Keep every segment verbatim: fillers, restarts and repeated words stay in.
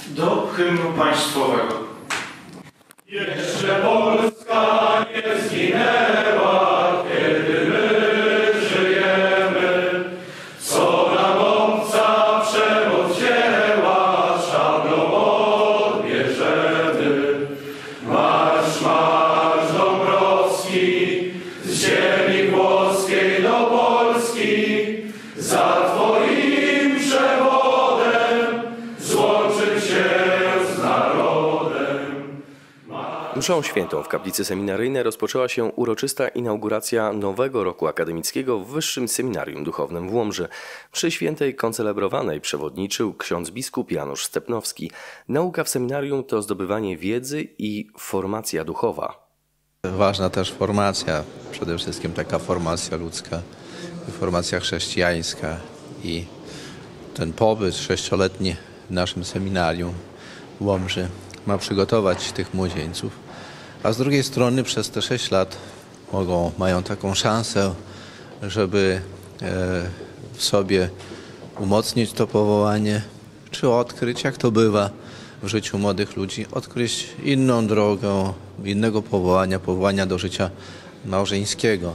Do hymnu państwowego. Jeszcze Polska nie zginęła, kiedy my żyjemy, co nam obca przemoc wzięła, szablą odbierzemy. Marsz, marsz Dąbrowski, z ziemi włoskiej do Polski, za Twoim przewodem złączyć się z narodem. Mszą świętą w kaplicy seminaryjnej rozpoczęła się uroczysta inauguracja nowego roku akademickiego w Wyższym Seminarium Duchownym w Łomży. Przy świętej koncelebrowanej przewodniczył ksiądz biskup Janusz Stepnowski. Nauka w seminarium to zdobywanie wiedzy i formacja duchowa. Ważna też formacja, przede wszystkim taka formacja ludzka, formacja chrześcijańska i ten pobyt sześcioletni w naszym seminarium w Łomży ma przygotować tych młodzieńców, a z drugiej strony przez te sześć lat mogą, mają taką szansę, żeby w sobie umocnić to powołanie, czy odkryć, jak to bywa w życiu młodych ludzi, odkryć inną drogę, innego powołania, powołania do życia małżeńskiego.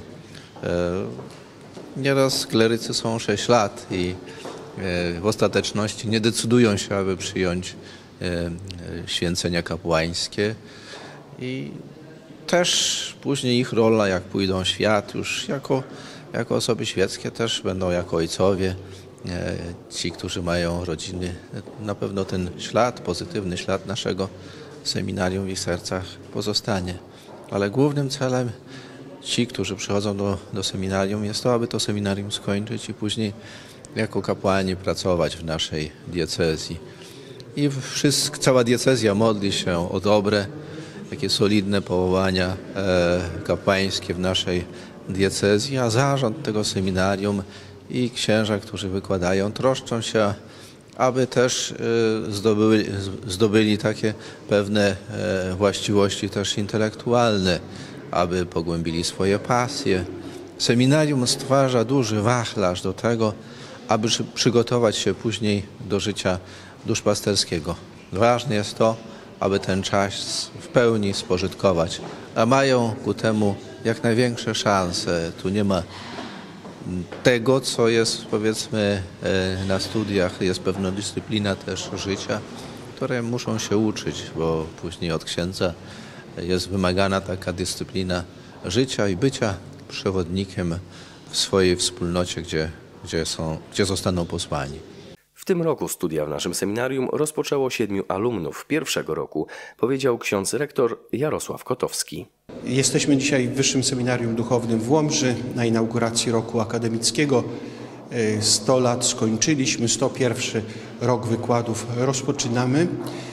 Nieraz klerycy są sześć lat i w ostateczności nie decydują się, aby przyjąć święcenia kapłańskie i też później ich rola, jak pójdą w świat, już jako, jako osoby świeckie też będą jako ojcowie, ci, którzy mają rodziny, na pewno ten ślad, pozytywny ślad naszego seminarium w ich sercach pozostanie. Ale głównym celem ci, którzy przychodzą do, do seminarium, jest to, aby to seminarium skończyć i później jako kapłani pracować w naszej diecezji. I wszystko, cała diecezja modli się o dobre, takie solidne powołania e, kapłańskie w naszej diecezji, a zarząd tego seminarium i księża, którzy wykładają, troszczą się, aby też e, zdobyli, zdobyli takie pewne e, właściwości też intelektualne, aby pogłębili swoje pasje. Seminarium stwarza duży wachlarz do tego, aby przygotować się później do życia duszpasterskiego. Ważne jest to, aby ten czas w pełni spożytkować, a mają ku temu jak największe szanse. Tu nie ma tego, co jest, powiedzmy, na studiach, jest pewna dyscyplina też życia, której muszą się uczyć, bo później od księdza jest wymagana taka dyscyplina życia i bycia przewodnikiem w swojej wspólnocie, gdzie, gdzie, są, gdzie zostaną posłani. W tym roku studia w naszym seminarium rozpoczęło siedmiu alumnów pierwszego roku, powiedział ksiądz rektor Jarosław Kotowski. Jesteśmy dzisiaj w Wyższym Seminarium Duchownym w Łomży na inauguracji roku akademickiego. sto lat skończyliśmy, sto pierwszy rok wykładów rozpoczynamy.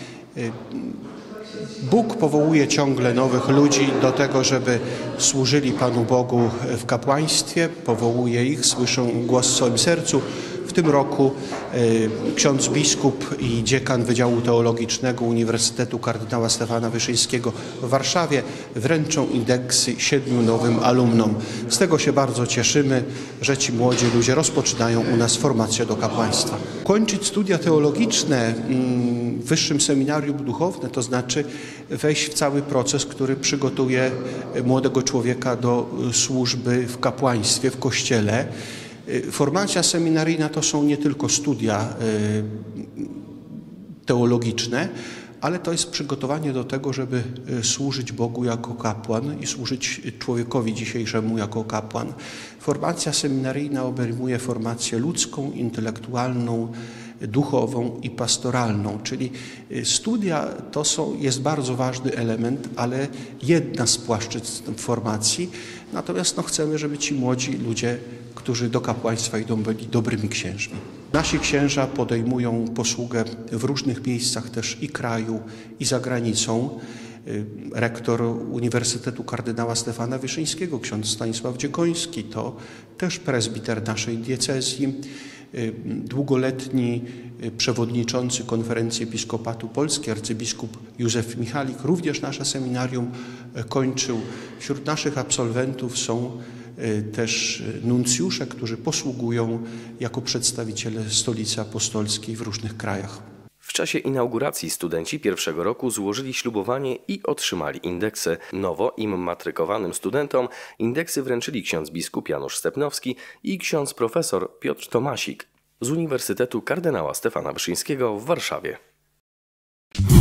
Bóg powołuje ciągle nowych ludzi do tego, żeby służyli Panu Bogu w kapłaństwie, powołuje ich, słyszą głos w swoim sercu. W tym roku y, ksiądz biskup i dziekan Wydziału Teologicznego Uniwersytetu Kardynała Stefana Wyszyńskiego w Warszawie wręczą indeksy siedmiu nowym alumnom. Z tego się bardzo cieszymy, że ci młodzi ludzie rozpoczynają u nas formację do kapłaństwa. Kończyć studia teologiczne w Wyższym Seminarium Duchowne, to znaczy wejść w cały proces, który przygotuje młodego człowieka do służby w kapłaństwie, w Kościele. Formacja seminaryjna to są nie tylko studia teologiczne, ale to jest przygotowanie do tego, żeby służyć Bogu jako kapłan i służyć człowiekowi dzisiejszemu jako kapłan. Formacja seminaryjna obejmuje formację ludzką, intelektualną, duchową i pastoralną, czyli studia to są, jest bardzo ważny element, ale jedna z płaszczyzn formacji. Natomiast no, chcemy, żeby ci młodzi ludzie, którzy do kapłaństwa idą, byli dobrymi księżmi. Nasi księża podejmują posługę w różnych miejscach też i kraju, i za granicą. Rektor Uniwersytetu Kardynała Stefana Wyszyńskiego, ksiądz Stanisław Dziekoński, to też prezbiter naszej diecezji. Długoletni przewodniczący Konferencji Episkopatu Polski, arcybiskup Józef Michalik, również nasze seminarium kończył. Wśród naszych absolwentów są też nuncjusze, którzy posługują jako przedstawiciele Stolicy Apostolskiej w różnych krajach. W W czasie inauguracji studenci pierwszego roku złożyli ślubowanie i otrzymali indeksy. Nowo im matrykowanym studentom indeksy wręczyli ksiądz biskup Janusz Stepnowski i ksiądz profesor Piotr Tomasik z Uniwersytetu Kardynała Stefana Wyszyńskiego w Warszawie.